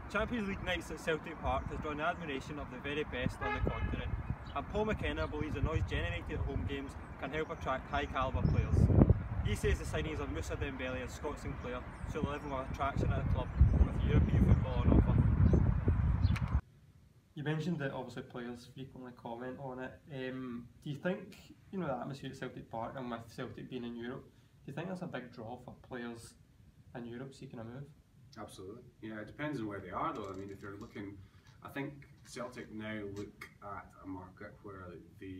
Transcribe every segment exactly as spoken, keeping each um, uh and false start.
Champions League nights at Celtic Park has drawn the admiration of the very best on the continent, and Paul McKenna believes the noise generated at home games can help attract high calibre players. He says the signings of Moussa Dembele as Scott Sinclair should level of attraction at the club with European football on offer. You mentioned that obviously players frequently comment on it. Um, do you think, you know, the atmosphere at Celtic Park and with Celtic being in Europe, do you think that's a big draw for players in Europe seeking a move? Absolutely. Yeah, it depends on where they are though. I mean, if you're looking, I think Celtic now look at a market where the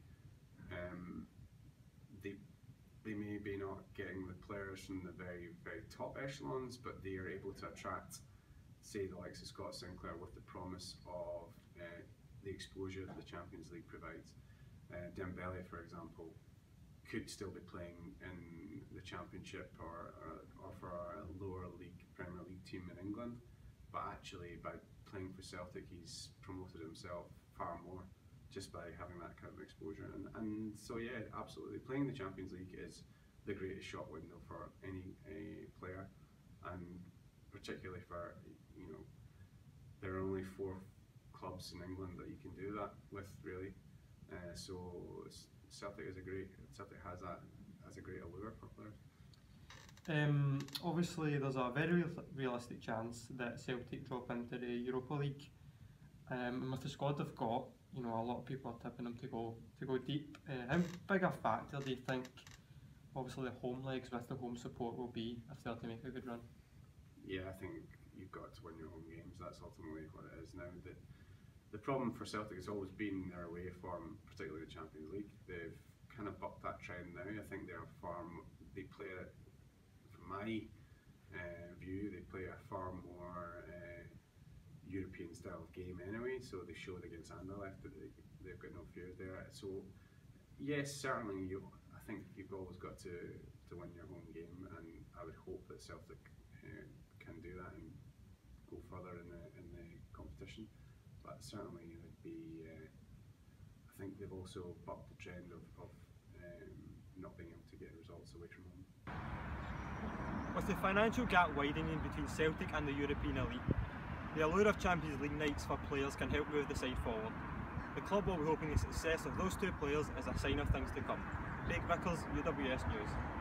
um, they they may be not getting the players from the very very top echelons, but they are able to attract, say, the likes of Scott Sinclair with the promise of uh, the exposure that the Champions League provides. Uh, Dembele, for example, could still be playing in the Championship or, or, or for a lower league, Premier League team in England, but actually by playing for Celtic he's promoted himself far more just by having that kind of exposure. And, and so yeah, absolutely, playing the Champions League is the greatest shop window for any a player, and particularly for, you know, there are only four clubs in England that you can do that with, really. Uh, so Celtic is a great. Celtic has that as a great allure for players. Um, obviously, there's a very realistic chance that Celtic drop into the Europa League, um, and with the squad they've got, you know, a lot of people are tipping them to go to go deep. Uh, how big a factor do you think, obviously, the home legs with the home support will be if they're to make a good run? Yeah, I think you've got to win your home games. That's ultimately what it is now. The, the problem for Celtic has always been their away form, particularly the Champions League. They've kind of bucked that trend now. I think they're far more, they play it, from my uh, view, they play a far more uh, European style game anyway. So they showed against Anderlecht that they, they've got no fears there. So yes, certainly, you. I think you've always got to to win your home game, and I would hope that Celtic uh, can do that and go further in the in the competition. But certainly, it would be. Uh, I think they've also bucked the trend of, of um, not being able to get results away from home. With the financial gap widening between Celtic and the European elite, the allure of Champions League nights for players can help move the side forward. The club will be hoping the success of those two players is a sign of things to come. Craig Vickers, U W S News.